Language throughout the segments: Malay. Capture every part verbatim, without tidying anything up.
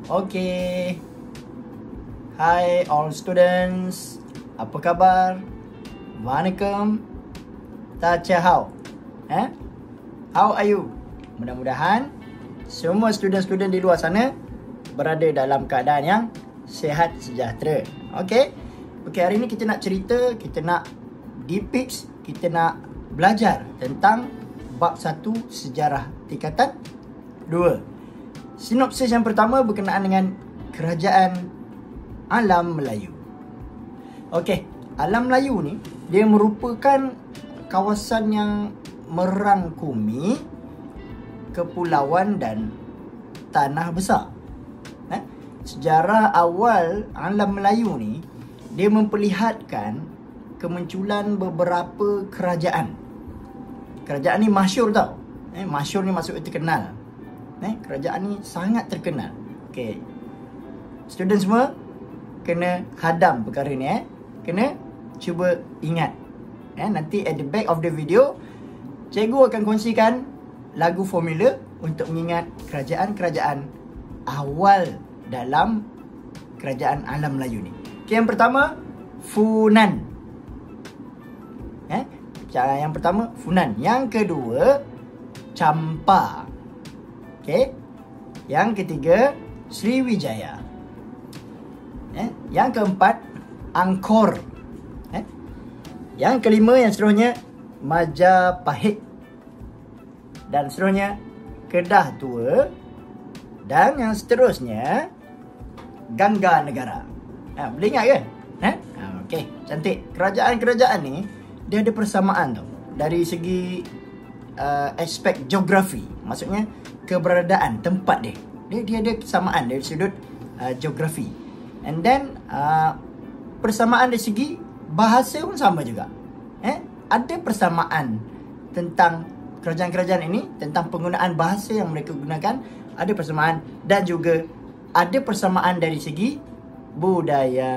Okay. Hi all students. Apa khabar? Vanakkam. Tachahau. Eh? How are you? Mudah-mudahan semua student-student di luar sana berada dalam keadaan yang sihat sejahtera. Okay? Okay, hari ni kita nak cerita, kita nak depict, kita nak belajar tentang bab satu sejarah tingkatan dua. Sinopsis yang pertama berkenaan dengan kerajaan alam Melayu. Okey, alam Melayu ni dia merupakan kawasan yang merangkumi kepulauan dan tanah besar. Eh? Sejarah awal alam Melayu ni dia memperlihatkan kemunculan beberapa kerajaan. Kerajaan ni masyhur tau. Eh, masyhur ni maksudnya terkenal. Eh, kerajaan ni sangat terkenal. Okey. Student semua kena hadam perkara ni eh. Kena cuba ingat. Eh, nanti at the back of the video cikgu akan kongsikan lagu formula untuk mengingat kerajaan-kerajaan awal dalam kerajaan alam Melayu ni. Okey, yang pertama Funan. Eh, yang pertama Funan. Yang kedua Champa. Okey. Yang ketiga Sriwijaya. Eh, yang keempat Angkor. Eh. Yang kelima yang seterusnya Majapahit. Dan seterusnya Kedah Tua. Dan yang seterusnya Gangga Negara. Ha, boleh ingat ke? Eh? Ha, okey, cantik. Kerajaan-kerajaan ni dia ada persamaan tau. Dari segi uh, aspek geografi. Maksudnya keberadaan tempat dia. Dia, dia ada kesamaan dari sudut uh, geografi. And then uh, persamaan dari segi bahasa pun sama juga. Eh? Ada persamaan tentang kerajaan-kerajaan ini, tentang penggunaan bahasa yang mereka gunakan, ada persamaan, dan juga ada persamaan dari segi budaya.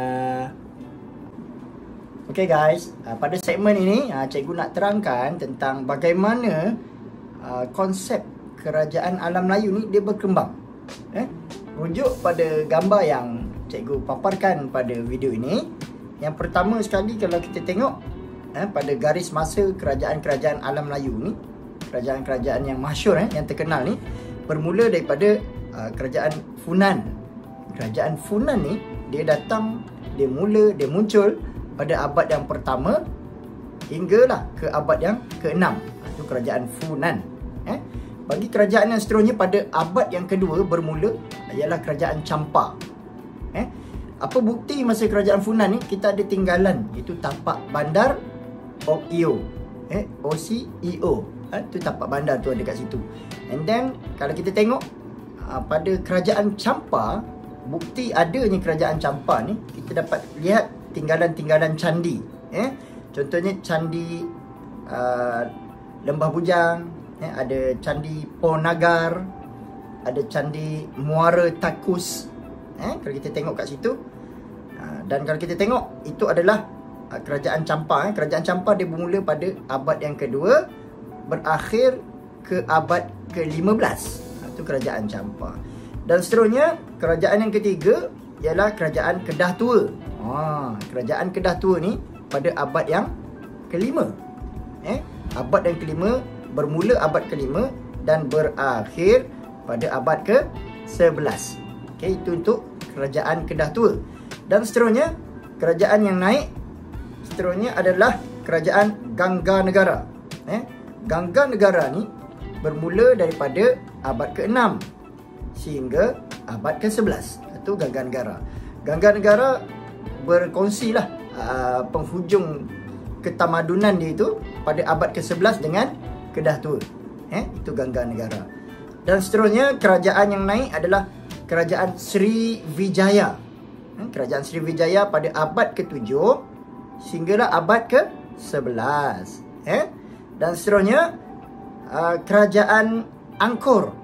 Okay guys, uh, pada segmen ini uh, cikgu nak terangkan tentang bagaimana uh, konsep kerajaan alam Melayu ni dia berkembang. Eh? Rujuk pada gambar yang cikgu paparkan pada video ini. Yang pertama sekali kalau kita tengok eh, pada garis masa kerajaan-kerajaan alam Melayu ni, kerajaan-kerajaan yang masyhur eh, yang terkenal ni bermula daripada uh, kerajaan Funan. Kerajaan Funan ni dia datang, dia mula, dia muncul pada abad yang pertama hinggalah ke abad yang keenam. Itu kerajaan Funan. Eh? Bagi kerajaan yang seterusnya pada abad yang kedua bermula ialah kerajaan Champa. Eh? Apa bukti masa kerajaan Funan ni? Kita ada tinggalan, iaitu tapak bandar O C I O. Eh? O C I O. Eh? Itu tapak bandar tu ada kat situ. And then kalau kita tengok uh, pada kerajaan Champa, bukti adanya kerajaan Champa ni kita dapat lihat tinggalan-tinggalan candi. Eh? Contohnya candi uh, Lembah Bujang. Eh, ada candi Ponagar, ada candi Muara Takus. Eh, kalau kita tengok kat situ. Uh, dan kalau kita tengok, itu adalah uh, kerajaan Champa. Eh. Kerajaan Champa dia bermula pada abad yang kedua, berakhir ke abad ke lima belas. Uh, itu kerajaan Champa. Dan seterusnya, kerajaan yang ketiga ialah kerajaan Kedah Tua. Ah, kerajaan Kedah Tua ni pada abad yang kelima. Eh, abad yang kelima, bermula abad kelima dan berakhir pada abad ke sebelas. Okey, itu untuk kerajaan Kedah Tua. Dan seterusnya, kerajaan yang naik seterusnya adalah kerajaan Gangga Negara. Eh, Gangga Negara ni bermula daripada abad keenam sehingga abad ke sebelas. Itu Gangga Negara. Gangga Negara berkongsilah uh, penghujung ketamadunan dia itu pada abad ke sebelas dengan Kedah Tua. Eh, itu Gangga Negara. Dan seterusnya kerajaan yang naik adalah kerajaan Sriwijaya. Eh, kerajaan Sriwijaya pada abad ke tujuh sehinggalah abad ke sebelas. Eh, dan seterusnya uh, kerajaan Angkor.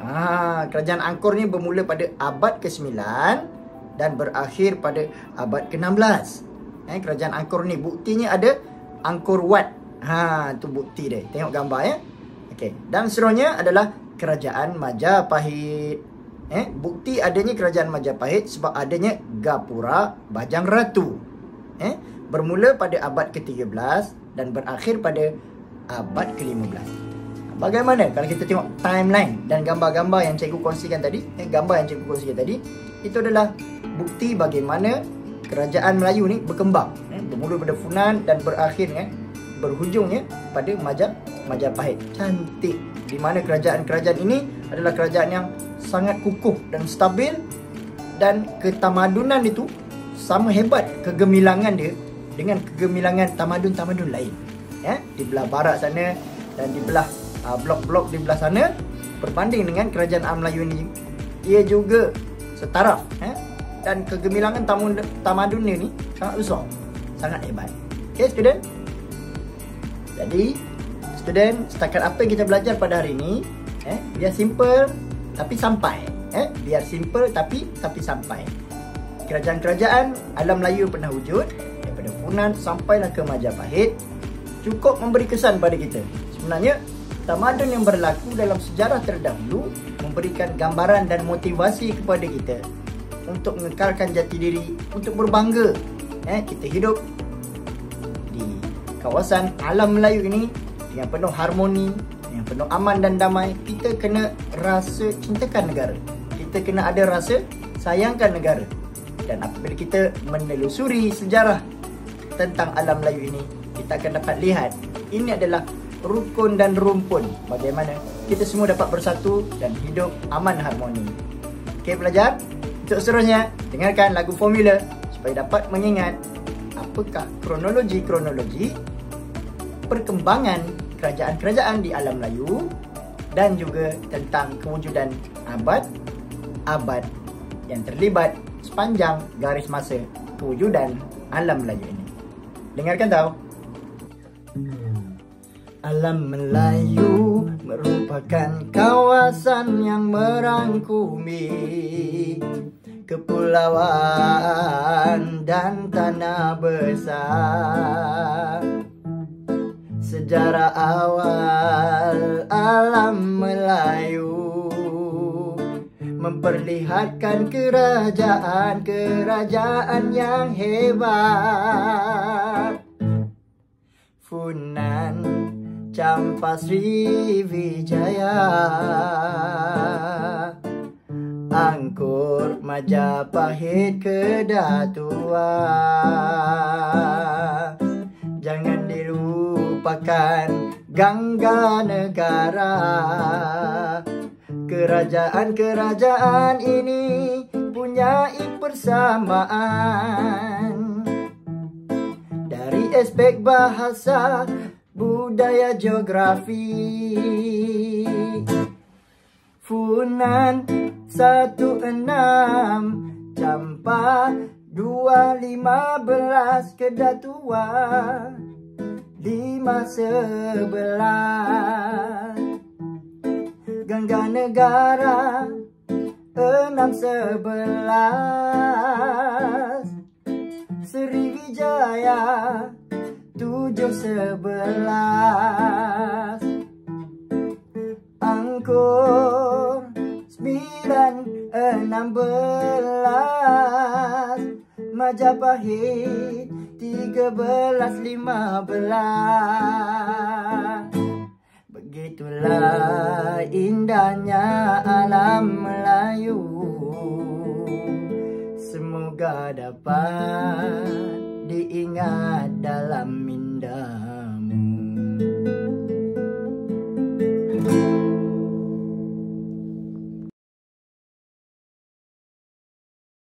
Ah, kerajaan Angkor ni bermula pada abad ke sembilan dan berakhir pada abad ke enam belas. Eh, kerajaan Angkor ni buktinya ada Angkor Wat. Ha, tu bukti dia. Tengok gambar ya. Okey. Dan seterusnya adalah kerajaan Majapahit. Eh, bukti adanya kerajaan Majapahit sebab adanya Gapura Bajang Ratu. Eh, bermula pada abad ke tiga belas dan berakhir pada abad ke lima belas. Bagaimana kalau kita tengok timeline dan gambar-gambar yang cikgu kongsikan tadi, eh, gambar yang cikgu kongsikan tadi, itu adalah bukti bagaimana kerajaan Melayu ni berkembang. Eh, bermula pada Funan dan berakhir eh, berhujungnya pada Majap Majapahit. Cantik. Di mana kerajaan-kerajaan ini adalah kerajaan yang sangat kukuh dan stabil, dan ketamadunan itu sama hebat kegemilangan dia dengan kegemilangan tamadun-tamadun lain. Ya, di belah barat sana dan di belah uh, blok-blok di belah sana berbanding dengan kerajaan Am Melayu ini, ia juga setaraf, ya, dan kegemilangan tamadunnya ni sangat besar, sangat hebat. Okay, student. Jadi, student, setakat apa yang kita belajar pada hari ini, eh, biar simple tapi sampai. Eh, biar simple tapi tapi sampai. Kerajaan-kerajaan alam Melayu pernah wujud daripada Funan sampailah ke Majapahit, cukup memberi kesan pada kita. Sebenarnya, tamadun yang berlaku dalam sejarah terdahulu memberikan gambaran dan motivasi kepada kita untuk mengekalkan jati diri, untuk berbangga. Eh, kita hidup di kawasan alam Melayu ini dengan penuh harmoni, dengan penuh aman dan damai. Kita kena rasa cintakan negara. Kita kena ada rasa sayangkan negara. Dan apabila kita menelusuri sejarah tentang alam Melayu ini, kita akan dapat lihat ini adalah rukun dan rumpun bagaimana kita semua dapat bersatu dan hidup aman harmoni. Okey pelajar, untuk seterusnya dengarkan lagu formula supaya dapat mengingat apakah kronologi-kronologi perkembangan kerajaan-kerajaan di alam Melayu dan juga tentang kewujudan abad-abad yang terlibat sepanjang garis masa kewujudan alam Melayu ini. Dengarkan tahu. Alam Melayu merupakan kawasan yang merangkumi kepulauan dan tanah besar. Sejarah awal alam Melayu memperlihatkan kerajaan-kerajaan yang hebat. Funan, Campasri, Wijaya, Angkor, Majapahit, Kedatua. Jangan dilupakan Gangga Negara. Kerajaan-kerajaan ini punya persamaan dari aspek bahasa, budaya, geografi. Funan satu enam, Campa dua lima belas, Kedatua lima sebelas, Gangga Negara enam sebelas, Sriwijaya tujuh sebelas, Angkor sembilan enam belas, Majapahit tiga belas lima belas. Begitulah indahnya alam Melayu. Semoga dapat diingat dalam minda.